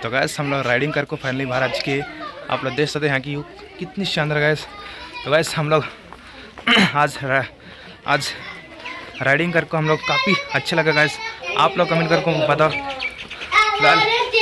तो गैस हम लोग राइडिंग करके फाइनली बाहर आ चुके हैं। आप लोग देख सकते हैं यहाँ की कितनी शानदार गैस। तो गैस हम लोग आज राइडिंग करके हम लोग काफ़ी अच्छा लगा गैस। आप लोग कमेंट करके बताओ। फिलहाल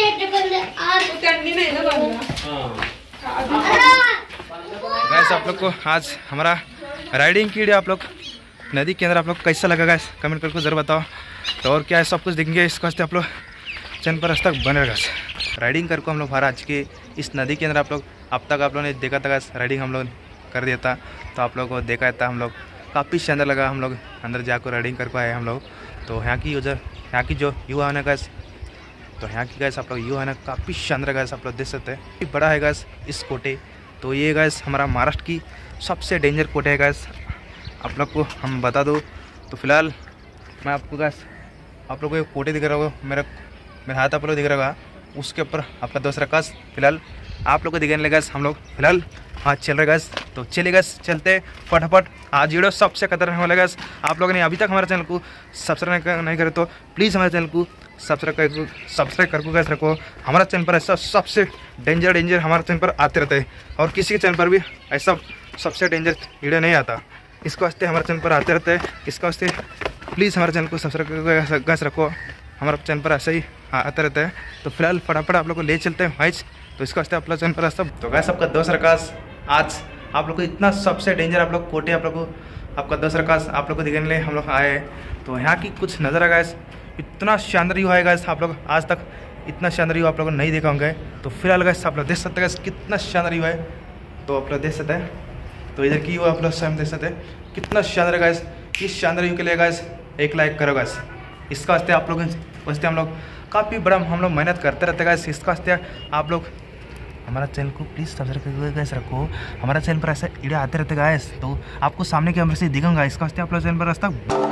गैस आप लोग को आज हमारा राइडिंग की वीडियो आप लोग नदी के अंदर आप लोग कैसा लगा गैस कमेंट करके ज़रूर बताओ। तो और क्या है सब कुछ देखेंगे इसको वास्ते आप लोग चैनल पर तक बने रहेगा। राइडिंग करके हम लोग बाहर आज के इस नदी के अंदर आप लोग अब तक आप लोगों ने देखा था गैस। राइडिंग हम लोग कर दिया था तो आप लोग को देखा था। हम लोग काफ़ी शानदार लगा। हम लोग अंदर जाकर राइडिंग कर पाए हम लोग। तो यहाँ की जो युवा है ना गैस, तो यहाँ की गैस आप लोग युवा है ना काफ़ी शानदार गैस आप लोग देख सकते हैं। बड़ा है गैस इस कोटे। तो ये गैस हमारा महाराष्ट्र की सबसे डेंजर कोटे है गैस। आप लोग को हम बता दो तो फिलहाल मैं आपको गैस आप लोग को एक कोटे दिख रहा होगा। मेरा हाथ आप लोग दिख रहा होगा, उसके ऊपर आपका दूसरा काश फिलहाल आप लोग को दिखाने लगा। हम लोग फिलहाल हाथ चल रहे गैस। तो चलिए गैस चलते फटाफट। आज वीडियो सबसे खतरनाक वाला गैस। आप लोगों ने अभी तक हमारे चैनल को सब्सक्राइब नहीं करे तो प्लीज़ हमारे चैनल को सब्सक्राइब करके गैस रखो। हमारा चैनल पर ऐसा सबसे डेंजर हमारे चैनल पर आते रहते हैं और किसी के चैनल पर भी ऐसा सबसे डेंजर वीडियो नहीं आता। इसके वास्ते हमारे चैनल पर आते रहते हैं। इसके वास्ते प्लीज़ हमारे चैनल को सब्सक्राइब करके गैस रखो। हमारे चैनल पर ऐसे ही आते रहता है। तो फिलहाल फटाफट आप लोग को ले चलते हैं वाइज। तो इसका वास्ते आप लोग चैनल पर सब। तो गैस आपका दोस्त रकाश आज आप लोग को इतना सबसे डेंजर आप लोग कोटे आप लोग को आपका दोस्त रकाश आप लोग को दिखाने लिए हम लोग आए हैं। तो यहाँ की कुछ नज़र आ गैस। इतना शानदार व्यू है गैस। आप लोग आज तक इतना शानदार व्यू आप लोग नहीं देखा होंगे। तो फिलहाल गैस आप लोग देख सकते हैं गैस कितना शानदार व्यू है। तो आप लोग देख सकते हैं। तो इधर की व्यू आप लोग स्वयं देख सकते हैं कितना शानदार गैस। इस शानदार व्यू के लिए गैस एक लाइक करो गैस। इसका वास्ते आप लोग वास्ते हम लोग काफ़ी बड़ा हम लोग मेहनत करते रहते हैं। इसका वास्ते आप लोग हमारा चैनल को प्लीज़ सब्सक्राइब करके गैस रखो। हमारा चैनल पर ऐसा वीडियो आते रहते गैस। तो आपको सामने कैमरे से दिखाऊंगा। इसका वास्ते आप लोग चैनल पर रास्ता।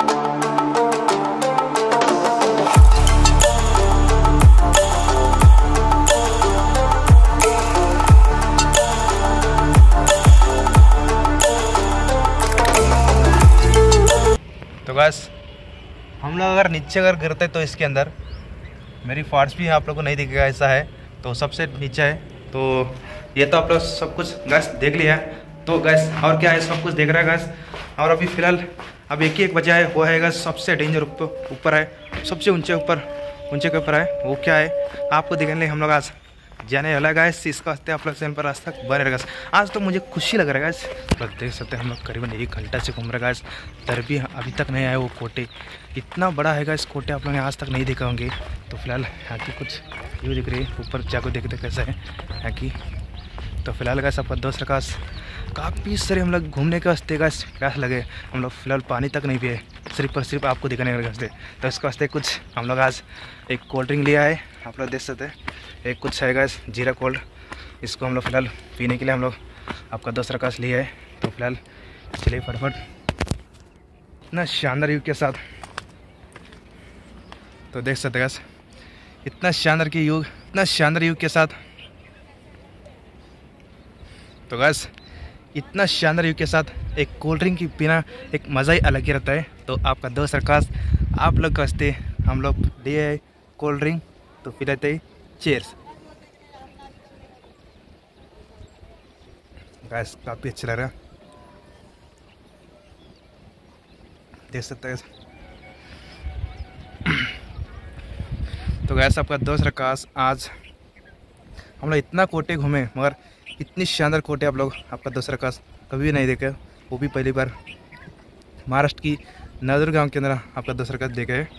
तो गैस हम लोग अगर नीचे अगर गिरते तो इसके अंदर मेरी फार्ट्स भी आप लोग को नहीं दिखेगा ऐसा है। तो सबसे नीचे है। तो ये तो आप लोग सब कुछ गैस देख लिया है। तो गैस और क्या है सब कुछ देख रहा है गैस। और अभी फ़िलहाल अब एक बचा है वो है गैस सबसे डेंजर ऊपर है सबसे ऊंचे के ऊपर है। वो क्या है आपको दिखाने लिए हम लोग आज जाने वाला गैस। इसका वास्ते आप लोग चैनल पर रास्ता बने रहेगा। आज तो मुझे खुशी लग रहा है गैस। तो देख सकते हैं हम लोग करीबन 1 घंटा से घूम रहे गैस। तर भी अभी तक नहीं आए वो कोटे। इतना बड़ा है गैस कोटे आप लोग आज तक नहीं देखा होंगे। तो फिलहाल यहाँ की कुछ व्यू दिख रही है। ऊपर जाकर देखते कैसा है यहाँ की। तो फिलहाल गैस आपका दोस्त रकाश काफ़ी सारे हम लोग घूमने के वास्ते गैस प्यास लगे। हम लोग फिलहाल पानी तक नहीं पिए सिर्फ और सिर्फ आपको दिखाने के वास्ते। तो इसके वास्ते कुछ हम लोग आज एक कोल्ड ड्रिंक लिया है। आप लोग देख सकते हैं एक कुछ है गैस जीरा कोल्ड। इसको हम लोग फिलहाल पीने के लिए हम लोग आपका दोस्त रकाश लिया है। तो फिलहाल चलिए फटाफट इतना शानदार व्यू के साथ। तो देख सकते हैं गैस इतना शानदार व्यू के साथ। तो गैस इतना शानदार व्यू के साथ एक कोल्ड ड्रिंक की पीना एक मज़ा ही अलग ही रहता है। तो आपका दोस्त रकाश आप लोग के वास्ते हम लोग लिए है कोल्ड ड्रिंक। तो फिर रहते ही चीयर्स गैस। काफ़ी अच्छा लग रहा है देख सकते हैं। तो गैस आपका दोस्त रकाश आज हम लोग इतना कोटे घूमे मगर इतनी शानदार कोटे आप लोग आपका दोस्त रकाश कभी भी नहीं देखे। वो भी पहली बार महाराष्ट्र की नदर गांव के अंदर आपका दोस्त रकाश देखे है।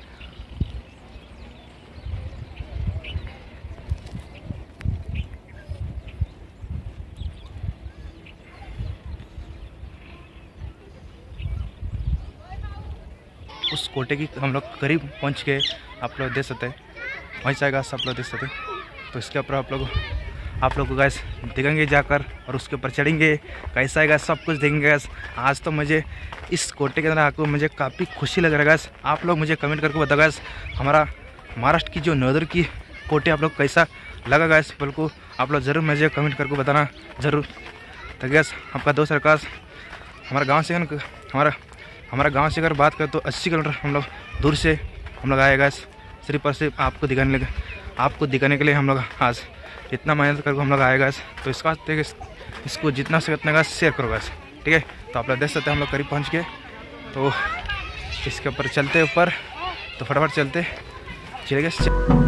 उस कोटे की हम लोग करीब पहुंच के आप लोग देख सकते हैं वहीं से गैस आप लोग देख सकते हैं। तो इसके ऊपर आप लोग को गैस देखेंगे जाकर और उसके ऊपर चढ़ेंगे कैसा है गैस सब कुछ देखेंगे गैस। आज तो मुझे इस कोटे के अंदर आकर मुझे काफ़ी खुशी लग रहा है गैस। आप लोग मुझे कमेंट करके बताओ गैस हमारा महाराष्ट्र की जो नदर की कोटे आप लोग कैसा लगा गैस। बिल्कुल आप लोग ज़रूर मुझे कमेंट करके बताना ज़रूर। तो गैस आपका दोस्त रकाश हमारा गांव से अगर बात करें तो 80 किलोमीटर हम लोग दूर से हम लोग आए गैस सिर्फ और सिर्फ आपको दिखाने लगे आपको दिखाने के लिए हम लोग आज इतना मेहनत करके हम लोग आए गैस। तो इसका इसको जितना से उतना गैस शेयर करो गैस, ठीक है। तो आप लोग देख सकते हैं हम लोग करीब पहुँच गए। तो इसके ऊपर चलते ऊपर, तो फटाफट चलते चले गए।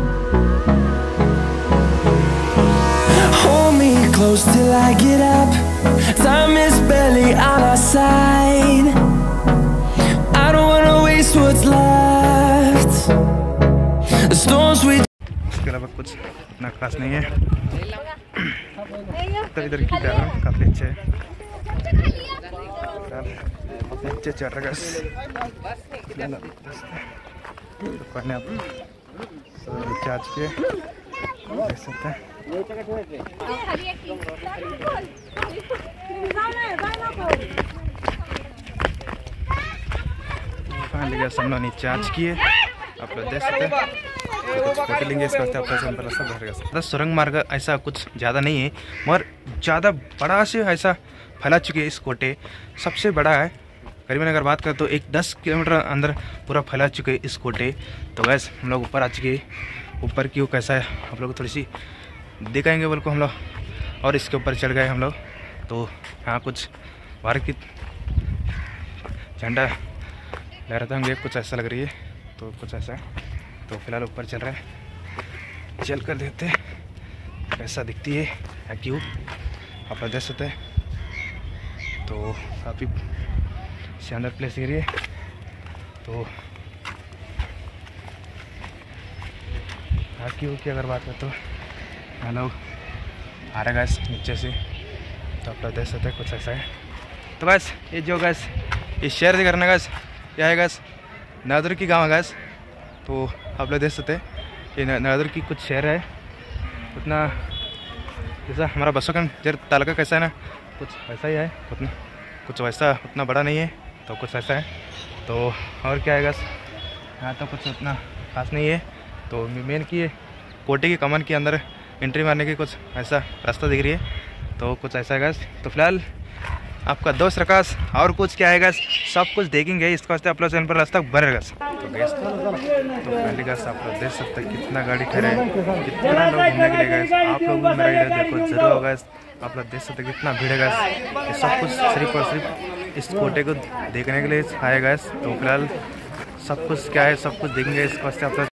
Close till I get up. Time is barely on our side. I don't wanna waste what's left. The storms we. इसके अलावा कुछ इतना खास नहीं है। तो इधर की जगह काफ़ी अच्छे है। नीचे चढ़ रहा है। पढ़ने आप नीचे आज के देख सकते हैं। हम लोग नीचे आज किए, आप लोग देख सकते हैं। कुछ फोटो लेंगे इसका आप लोग। सुरंग मार्ग ऐसा कुछ ज़्यादा नहीं है, मगर ज़्यादा बड़ा से ऐसा फैला चुके हैं। इस कोटे सबसे बड़ा है करीबन, अगर बात करें तो एक 10 किलोमीटर अंदर पूरा फैला चुके हैं इस कोटे। तो वैसे हम लोग ऊपर आ चुके, ऊपर क्यों कैसा है आप लोग थोड़ी सी दिखाएंगे बोल को हम लोग। और इसके ऊपर चढ़ गए हम लोग। तो यहाँ कुछ भारत की झंडा लहराते होंगे, कुछ ऐसा लग रही है। तो कुछ ऐसा है। तो फिलहाल ऊपर चल रहा है, चल कर देखते हैं कैसा दिखती है या क्यों, आप लोग देख सकते हैं। तो काफ़ी शानदार प्लेस एरिया है। तो क्यों की अगर बात करें तो हम लोग आ रहे गैस नीचे से। तो आप लोग देख सकते हैं कुछ ऐसा है। तो गैस ये जो गैस ये शहर से करना गैस, यह है गैस नादुर की गांव है गैस। तो आप लोग देख सकते हैं ये नादुर की कुछ शहर है। उतना जैसा हमारा बसोकन जर तालुका कैसा है ना, कुछ वैसा ही है। उतना कुछ वैसा उतना बड़ा नहीं है, तो कुछ ऐसा है। तो और क्या है गैस, यहाँ तो कुछ उतना खास नहीं है। तो मेन की कोटे की कमान के अंदर एंट्री मारने की कुछ ऐसा रास्ता दिख रही है। तो कुछ ऐसा है गैस। तो फिलहाल आपका दोस्त प्रकाश और कुछ क्या है गैस सब कुछ देखेंगे। इसके वास्ते आप लोग चैनल पर रास्ता बने गैस। तो गैस तो पहले गैस आप लोग देख सकते हैं कितना गाड़ी खड़े है, कितना लोग घूमने के लिए गैस। आप लोग भी मेरा वीडियो देखो जरूर होगा। आप लोग देख सकते हैं कितना भीड़ है गैस। ये सब कुछ सिर्फ और सिर्फ इस कोटे को देखने के लिए आए गैस। तो फिलहाल सब कुछ क्या है सब कुछ देखेंगे इसके वास्ते आप लोग